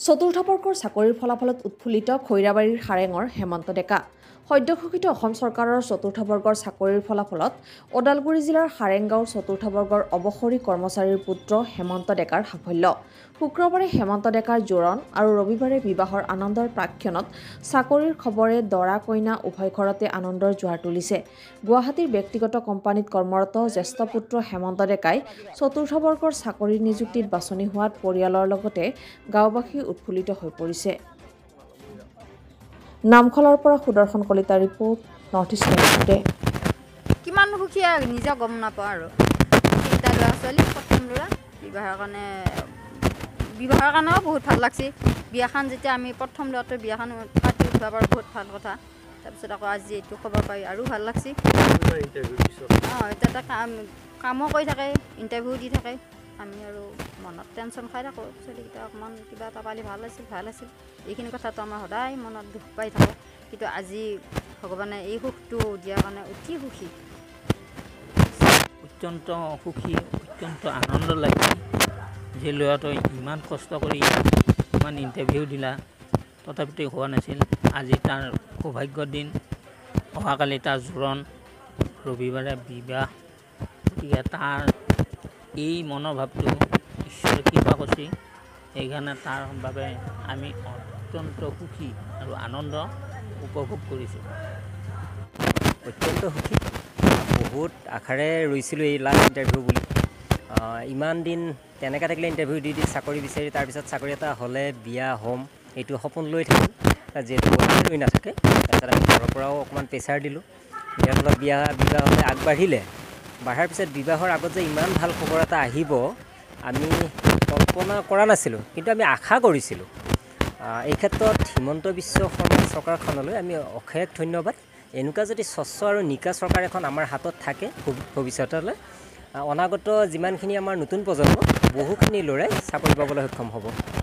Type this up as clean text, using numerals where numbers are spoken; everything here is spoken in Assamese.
চতুৰ্থ বৰ্গৰ চাকৰিৰ ফলাফলত উৎফুল্লিত খৈৰাবাৰীৰ সাৰেঙৰ হেমন্ত ডেকা। সদ্যঘোষিত অসম চৰকাৰৰ চতুৰ্থ বৰ্গৰ চাকৰিৰ ফলাফলত ওদালগুৰি জিলাৰ সাৰেংগাঁৱৰ চতুৰ্থ বৰ্গৰ অৱসৰী কৰ্মচাৰীৰ পুত্ৰ হেমন্ত ডেকাৰ সাফল্য। শুক্ৰবাৰে হেমন্ত ডেকাৰ জোৰণ আৰু ৰবিবাৰে বিবাহৰ আনন্দৰ প্ৰাক্ষণত চাকৰিৰ খবৰে দৰা কইনা উভয় ঘৰতে আনন্দৰ জোৱাৰ তুলিছে। গুৱাহাটীৰ ব্যক্তিগত কোম্পানীত কৰ্মৰত জ্যেষ্ঠ পুত্ৰ হেমন্ত ডেকাই চতুৰ্থ বৰ্গৰ চাকৰিৰ নিযুক্তিত বাছনি হোৱাত পৰিয়ালৰ লগতে গাঁওবাসী উৎফুল্লিত হৈ পৰিছে। নামখলৰ পৰা সুদৰ্শন কলিতাৰ ৰিপৰ্ট, নৰ্থ ইষ্ট নিউজ। কিমান সুখী নিজে গম নাপাওঁ আৰু তিনিটা ল'ৰা ছোৱালী, প্ৰথম ল'ৰা বিবাহৰ কাৰণেও বহুত ভাল লাগছে। বিয়াখন যেতিয়া আমি প্ৰথম ল'ৰাটোৰ বিয়াখন পাতি উঠাব পাৰোঁ বহুত ভাল কথা। তাৰপিছত আকৌ আজি এইটো খবৰ পাই আৰু ভাল লাগছে। এতিয়া কামো কৰি থাকে, ইণ্টাৰভিউ দি থাকে। আমি আৰু মনত টেনশ্যন খাই থাকোঁ, ছোৱালীকেইটা অকণমান কিবা এটা পালে ভাল আছিল। এইখিনি কথাটো আমাৰ সদায় মনত দুখ পাই থাকে। কিন্তু আজি ভগৱানে এই সুখটো দিয়াৰ কাৰণে অতি সুখী, অত্যন্ত সুখী, অত্যন্ত আনন্দ লাগে যে ল'ৰাটোৱে ইমান কষ্ট কৰি ইমান ইণ্টাৰভিউ দিলা, তথাপিতো হোৱা নাছিল। আজি তাৰ সৌভাগ্যৰ দিন, অহাকালি তাৰ জোৰণ, ৰবিবাৰে বিবাহ। গতিকে তাৰ এই মনৰ ভাৱটো ঈশ্বৰে কৃপা কৰিছে, সেইকাৰণে তাৰ বাবে আমি অত্যন্ত সুখী আৰু আনন্দ উপভোগ কৰিছোঁ। অত্যন্ত সুখী, বহুত আশাৰে ৰৈছিলোঁ এই লাষ্ট ইণ্টাৰভিউ বুলি। ইমান দিন তেনেকৈ থাকিলে ইণ্টাৰভিউ দি চাকৰি বিচাৰি তাৰপিছত চাকৰি এটা হ'লে বিয়া হ'ম, এইটো সপোন লৈ থাকিল। যিহেতু ৰৈ নাথাকে, তাৰপিছত আমি ঘৰৰ পৰাও অকণমান প্ৰেছাৰ দিলোঁ। ইয়াৰ ফলত বিবাহলৈ আগবাঢ়িলে। বাঢ়াৰ পিছত বিবাহৰ আগত যে ইমান ভাল খবৰ এটা আহিব আমি কল্পনা কৰা নাছিলোঁ, কিন্তু আমি আশা কৰিছিলোঁ। এই ক্ষেত্ৰত হিমন্ত বিশ্ব শৰ্মা চৰকাৰখনলৈ আমি অশেষ ধন্যবাদ। এনেকুৱা যদি স্বচ্ছ আৰু নিকা চৰকাৰ এখন আমাৰ হাতত থাকে ভৱিষ্যতলৈ, অনাগত যিমানখিনি আমাৰ নতুন প্ৰজন্ম বহুখিনি ল'ৰাই চাকৰি পাবলৈ সক্ষম হ'ব।